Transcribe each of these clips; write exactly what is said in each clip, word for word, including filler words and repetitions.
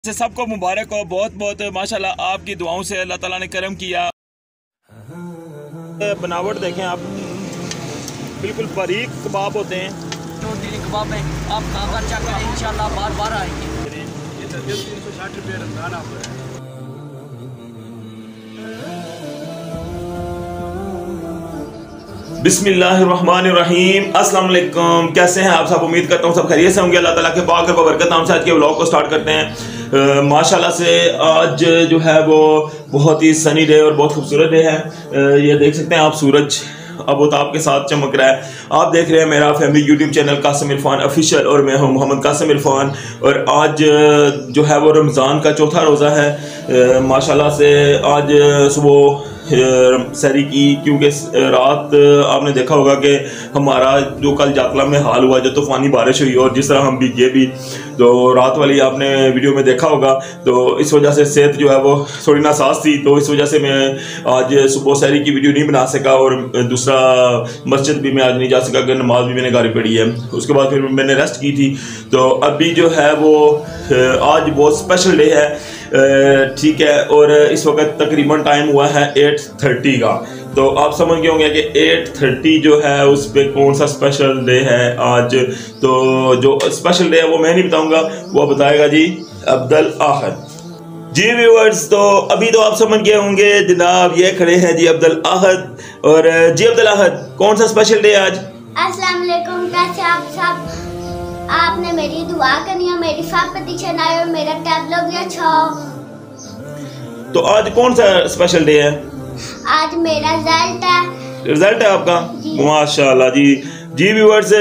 से सबको मुबारक हो। बहुत बहुत माशाल्लाह आपकी दुआओं से अल्लाह ताला ने करम किया। बनावट देखें आप, बिल्कुल बारीक कबाब होते हैं। तो दिली कबाब में आप खाकर चेक करें, इंशाल्लाह बार बार आएंगे। ये तो तीन सौ साठ रुपये रमजान आपको है। बिस्मिल्लाहिर्रहमानिर्रहीम, अस्सलाम वालेकुम। कैसे हैं आप सब? उम्मीद करता हूँ सब खैरियत से होंगे। अल्लाह ताला के पाक और बरकत नाम से आज के व्लॉग को स्टार्ट करते हैं। आ, माशाल्लाह से आज जो है वो बहुत ही सनी डे और बहुत खूबसूरत डे है। आ, ये देख सकते हैं आप, सूरज अब ताब के साथ चमक रहा है। आप देख रहे हैं मेरा family YouTube channel Kasim Irfan official और मैं हूं मोहम्मद कासिम इरफान। और आज जो है वो रमज़ान का चौथा रोज़ा है। माशाल्लाह से आज सुबह सैरी की, क्योंकि रात आपने देखा होगा कि हमारा जो कल जाकला में हाल हुआ, जो तूफानी बारिश हुई और जिस तरह हम भीगे भी, तो रात वाली आपने वीडियो में देखा होगा। तो इस वजह से सेहत जो है वो थोड़ी नासाज थी, तो इस वजह से मैं आज सुबह सैरी की वीडियो नहीं बना सका। और दूसरा मस्जिद भी मैं आज नहीं जा सका क्योंकि नमाज भी मैंने घर पढ़ी है। उसके बाद फिर मैंने रेस्ट की थी। तो अभी जो है वो आज बहुत स्पेशल डे है, ठीक है। और इस वक्त तकरीबन टाइम हुआ है एट थर्टी का। तो आप समझ गए होंगे कि एट थर्टी जो है उस पर कौन सा स्पेशल डे है आज। तो जो स्पेशल डे है वो मैं नहीं बताऊंगा, वो बताएगा जी अब्दुल अहद जी। व्यूअर्स, तो अभी तो आप समझ गए होंगे जनाब, ये खड़े हैं जी अब्दुल अहद। और जी अब्दुल अहद, कौन सा स्पेशल डे आज? अस्सलाम वालेकुम, कैसे आप सब? आपने मेरी दुआ करनी है, मेरी सब पटीशन आए और मेरा टैबलो भी अच्छा हो। तो आज कौन सा स्पेशल डे है? आज मेरा रिजल्ट है। रिजल्ट है आपका? माशाल्लाह जी। जी व्यूअर्स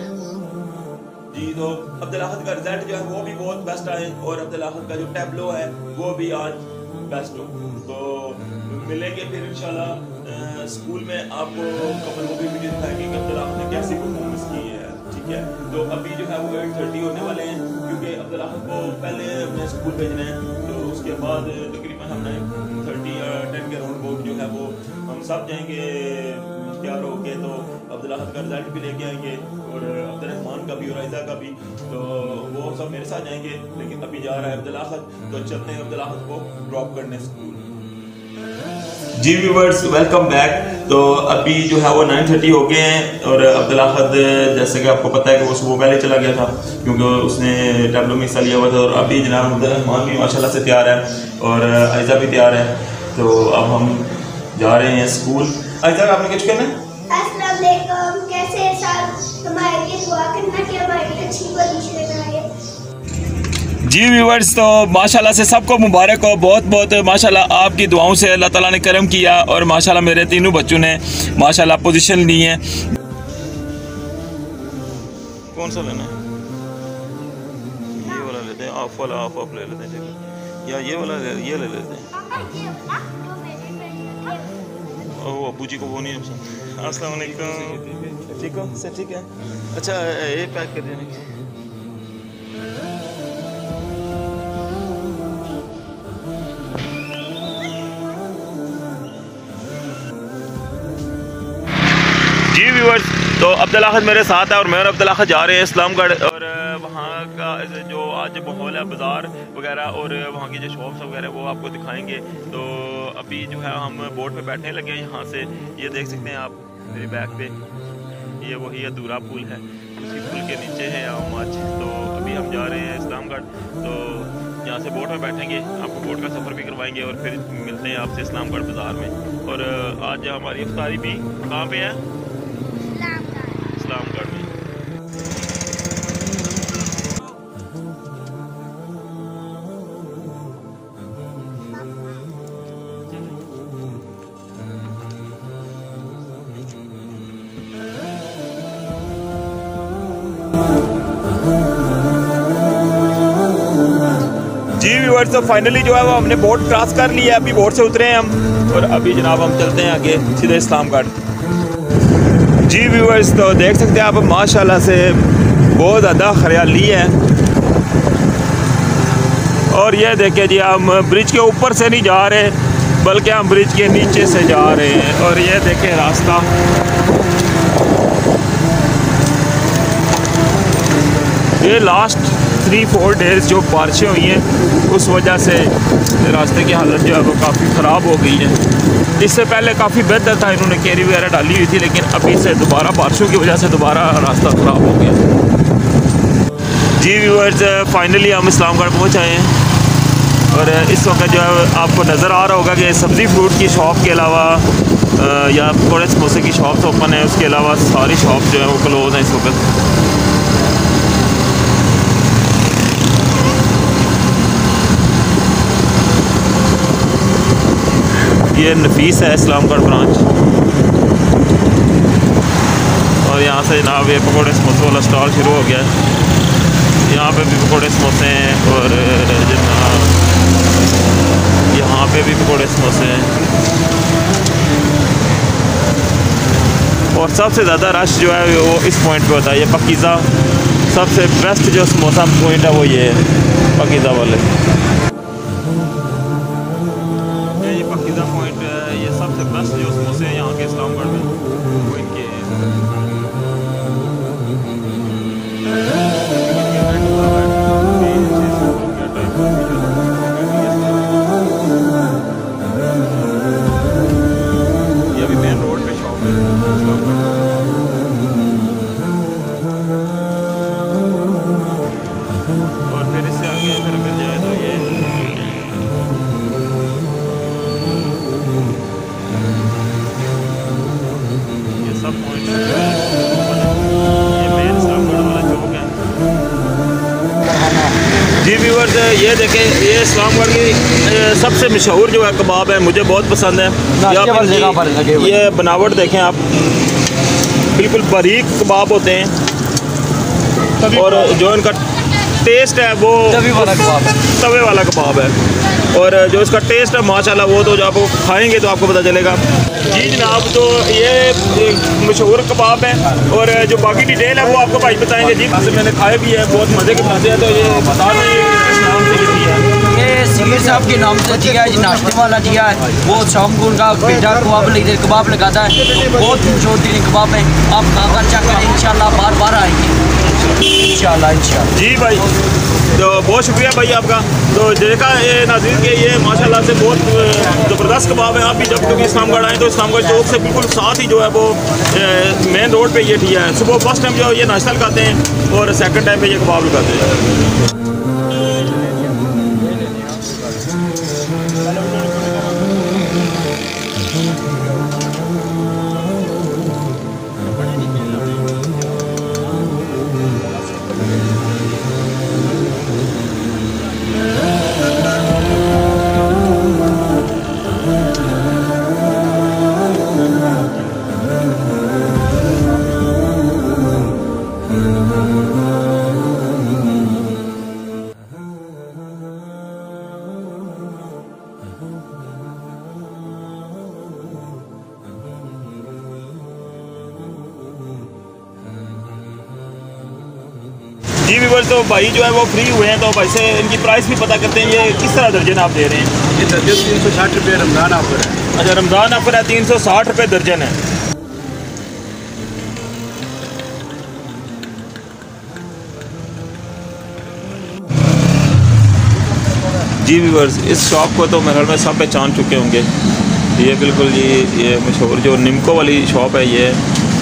जी, तो अब्दुल अहद का रिजल्ट जो है वो भी बहुत बेस्ट आए और अब्दुल अहद का जो टैबलो है वो भी आज बेस्ट हो। तो मिलेंगे फिर इंशाल्लाह स्कूल में, आपको कपल वो भी वीडियो दिखाएंगे कि अब्दुल अहद ने कैसी परफॉर्मेंस की है, ठीक है। तो अभी जो है वो एट थर्टी होने वाले हैं, क्योंकि अब्दुल अहद को पहले अपने स्कूल भेजना है। तो उसके बाद तकरीबन हम नाइन थर्टी टेन के राउंड बोर्ड जो है वो हम सब जाएंगे तैयार होके। तो अब्दुल अहद का रिजल्ट भी लेके आएंगे और अब्दुल रहमान का भी और आयजा का भी, तो वो सब मेरे साथ जाएंगे। लेकिन अभी जा रहा है अब्दुल अहद, तो चलते हैं अब्दुल अहद को ड्रॉप करने स्कूल। जी व्यूअर्स, वेलकम बैक। तो अभी जो है वो नाइन थर्टी हो गए हैं और अब्दुल अहद, जैसे कि आपको पता है कि वो सुबह पहले चला गया था क्योंकि उसने टैबलो में हिस्सा लिया हुआ था। और अभी जनाब अब्दुल रहमान भी माशाल्लाह से तैयार है और आयजा भी तैयार है। तो अब हम जा रहे हैं स्कूल। आयजा, आपने कुछ कहना है? अस्सलाम वालेकुम, कैसे हैं सब? हमारे लिए दुआ करना कि हमारी अच्छी पोजीशन में आए। जी व्यूअर्स, तो माशाल्लाह से सबको मुबारक हो। बहुत बहुत माशाल्लाह आपकी दुआओं से अल्लाह ताला ने करम किया और माशाल्लाह मेरे तीनों बच्चों ने माशाल्लाह पोजीशन ली है। कौन सा लेना है? ये वाला लेते हैं, ऑफ वाला ऑफ ऑफ ले लेते हैं, या ये वाला ले, ये ले लेते हैं। ओह, अबू जी को वो नहीं पसंद। अस्सलाम वालेकुम, ठीक हो? से ठीक है। अच्छा, ये पैक कर देने। जी व्यूअर्स, तो अब्दुल अहद मेरे साथ है और मैं और अब्दुल अहद जा रहे हैं इस्लामगढ़। और वहाँ का जो आज माहौल है, बाज़ार वगैरह और वहाँ की जो शॉप्स वगैरह वो आपको दिखाएंगे। तो अभी जो है हम बोट पे बैठने लगे हैं। यहाँ से ये देख सकते हैं आप मेरे बैक पे, ये वही अधूरा पुल है, उसी पुल के नीचे है हम आज। तो अभी हम जा रहे हैं इस्लामगढ़। तो यहाँ से बोट में बैठेंगे, आपको बोट का सफ़र भी करवाएंगे और फिर मिलते हैं आपसे इस्लामगढ़ बाज़ार में। और आज हमारी इफ्तारी भी कहाँ पे है? इस्लामगढ़ में। जी व्यूअर्स, तो फाइनली जो है वो हमने बोट क्रॉस कर लिया है। अभी बोट से उतरे हैं हम और अभी जनाब हम चलते हैं आगे सीधे इस्लामगढ़। जी व्यूअर्स, तो देख सकते हैं आप माशाल्लाह से बहुत ज़्यादा हरियाली है। और ये देखिए जी, हम ब्रिज के ऊपर से नहीं जा रहे बल्कि हम ब्रिज के नीचे से जा रहे हैं। और ये देखें रास्ता, ये लास्ट थ्री फोर डेज़ जो बारिशें हुई हैं उस वजह से रास्ते की हालत जो है वो काफ़ी ख़राब हो गई है। इससे पहले काफ़ी बेहतर था, इन्होंने केरी वगैरह डाली हुई थी, लेकिन अभी से दोबारा बारिशों की वजह से दोबारा रास्ता ख़राब हो गया। जी व्यूअर्स, फाइनली हम इस्लामगढ़ पहुँच आए हैं और इस वक्त जो है आपको नज़र आ रहा होगा कि सब्ज़ी फ्रूट की शॉप के अलावा या थोड़े समोसे की शॉप्स ओपन है, उसके अलावा सारी शॉप जो है वो क्लोज हैं इस वक्त। ये नफीस है इस्लामगढ़ ब्रांच और यहाँ से जनाब ये पकौड़े समोसे वाला स्टॉल शुरू हो गया है। यहाँ पे भी पकौड़े समोसे हैं और जनाब यहाँ पे भी पकौड़े समोसे हैं और सबसे ज़्यादा रश जो है वो इस पॉइंट पे होता है। ये पकीज़ा सबसे बेस्ट जो समोसा पॉइंट है वो ये है पकीज़ा वाले। ये पकीज़ा पॉइंट है, ये सबसे बेस्ट जो समोसे हैं यहाँ के इस्लामगढ़ में वो इनके ये देखें, ये इस्लामगढ़ की सबसे मशहूर जो है कबाब है, मुझे बहुत पसंद है। ये बनावट देखें आप, बिल्कुल बारीक कबाब होते हैं और जो इनका टेस्ट है वो तवे वाला कबाब है तवे वाला कबाब है और जो इसका टेस्ट है माशाल्लाह वो तो जब आपको खाएंगे तो आपको पता चलेगा। जी जनाब, तो ये मशहूर कबाब है और जो बाकी डिटेल है वो आपको भाई बताएंगे। जी मैंने खाए भी है, बहुत मज़े के बनाते हैं, तो ये बता दें किस नाम से ये दिया है। ये समीर साहब के नाम से दिया है जी, नाश्ते वाला दिया है। वो शामगुन का बेटा कबाब कबाब लगाता है, बहुत मशहूर तीन कबाब है। आप खा कर चेक करें, इंशाल्लाह बार बार आएंगे इंशाल्लाह इंशाल्लाह। जी भाई, तो बहुत शुक्रिया भाई आपका। तो देखा ये नाज़रीन के ये माशाल्लाह से बहुत ज़बरदस्त कबाब है। आप भी जब कभी इस्लामगढ़ आएँ तो इस्लामगढ़ चौक से बिल्कुल साथ ही जो है वो मेन रोड पे ये ठिया है। सुबह फर्स्ट टाइम जो ये नाश्ता लगाते हैं और सेकंड टाइम पे ये कबाब लगाते हैं। जी व्यूअर्स, तो भाई जो है वो फ्री हुए हैं, तो भाई से इनकी प्राइस भी पता करते हैं। ये किस तरह दर्जन आप दे रहे हैं? ये दर्जन तीन सौ साठ रुपये रमज़ान ऑफर है। अच्छा, रमज़ान ऑफर है, तीन सौ साठ रुपये दर्जन है। जी व्यूअर्स, इस शॉप को तो मेरे ख्याल में सब पहचान चुके होंगे। ये बिल्कुल ये ये मशहूर जो निम्को वाली शॉप है ये।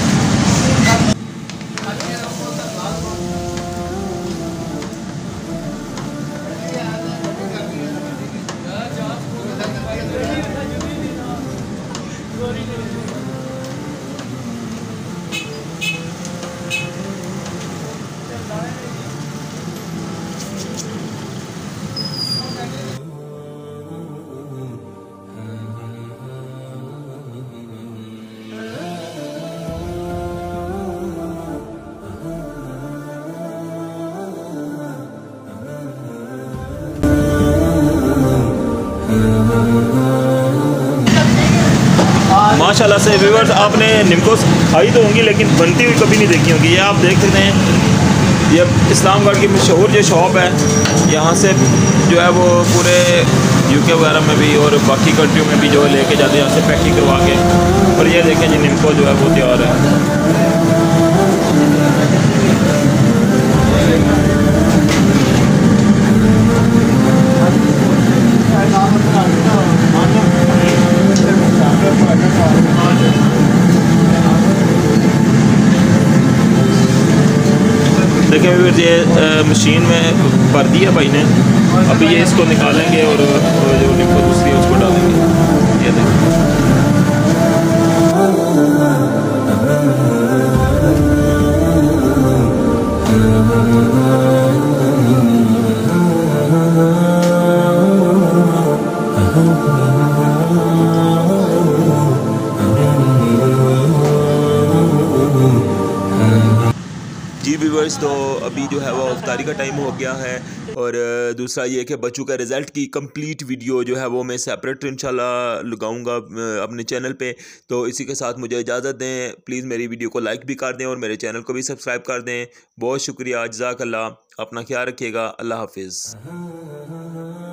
माशाल्लाह से व्यूअर्स, आपने निम्को खाई तो होंगी लेकिन बनती हुई कभी नहीं देखी होगी। ये आप देख सकते हैं, ये इस्लामगढ़ की मशहूर जो शॉप है, यहाँ से जो है वो पूरे यूके वगैरह में भी और बाकी कंट्रियों में भी जो लेके जाते हैं यहाँ से पैकिंग करवा के। और ये देखें जी, निम्को जो है वो तैयार है। व्यूअर्स ये मशीन में भर दिया भाई ने, अभी ये इसको निकालेंगे और जो लिक्विड दूसरी है उसको डालेंगे। ये देखिए जी व्यूअर्स, तो अभी जो है वो इफ्तारी का टाइम हो गया है। और दूसरा ये कि बच्चों का रिज़ल्ट की कंप्लीट वीडियो जो है वो मैं सेपरेट इंशाल्लाह लगाऊंगा अपने चैनल पे। तो इसी के साथ मुझे इजाज़त दें, प्लीज़ मेरी वीडियो को लाइक भी कर दें और मेरे चैनल को भी सब्सक्राइब कर दें। बहुत शुक्रिया, जज़ाकल्लाह, अपना ख्याल रखिएगा, अल्लाह हाफिज़।